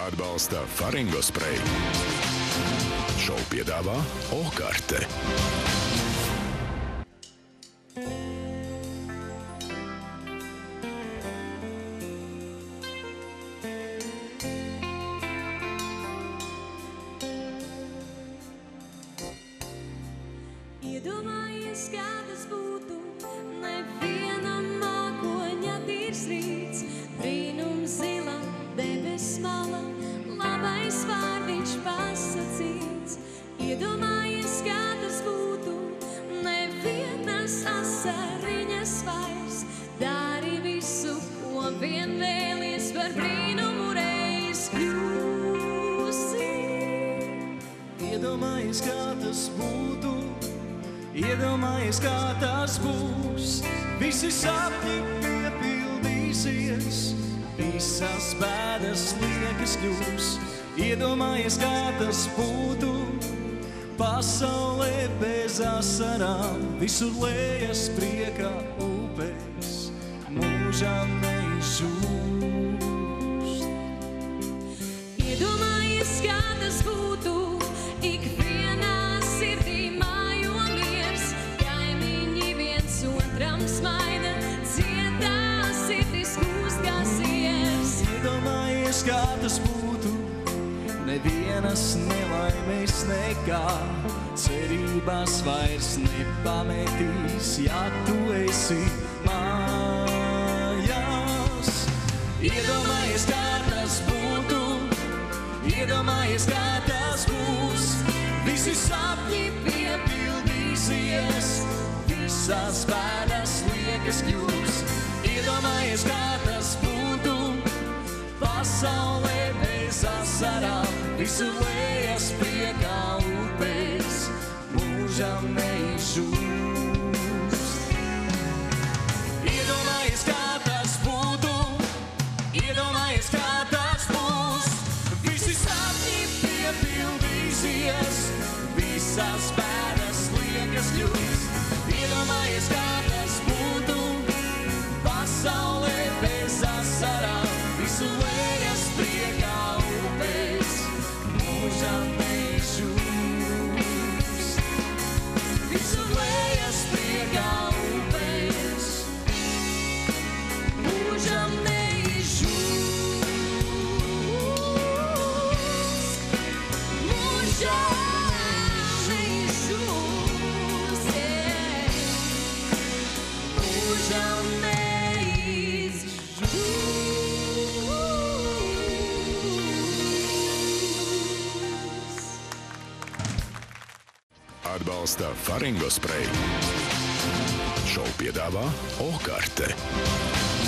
Atbalsta Faringo spreju. Šovu piedāvā OKarte. Iedomājies, kā tas būtu, nevienam mākoņa tīrs rīts, brīnums zila, debes mala, labais vārdiņš pasacīts. Iedomājies, kā tas būtu, nevienas asariņas vairs, dari visu, ko vien vēlies, par brīnumu reiz kļūsi. Iedomājies, kā tas būtu, iedomājies, kā tas būs, visi sapņi piepildīsies, visas bēdas liekas kļūs. Iedomājies, kā tas būtu, pasaulē bez asarām, visur lejas priekā upēs, mūžām neizžūst. Iedomājies, kā tas būtu, ikvienā sirdī mājo miers, kaimiņi viens otram smaida, cietā sirdis kūst kā siers. Iedomājies, kā tas būtu, nevienas nelaimes nekā, cerībās vairs nepametīs, ja tu esi mājās. Iedomājies, kā tas būtu, iedomājies, kā tas būs, visi sapņi piepildīsies, visas bēdas liekas kļūs. Iedomājies, kā tas būtu, pasaulē bez asarām, visu lejas priekā upēs, mūžam neizžūst. Iedomājies, kā tas būtu, iedomājies, kā tas būs, visi sapņi piepildīsies, visas bēdas liekas kļūs. Iedomājies, kā tas būtu, pasaulē bez asarām, visu lejas priekā upēs, mūžam neizžūst. Visu lejas priekā upēs, mūžam neizžūst. Mūžam neizžūst, yeah. Mūžam Atbalsta Faringo spreju. Šovu piedāvā OKarte.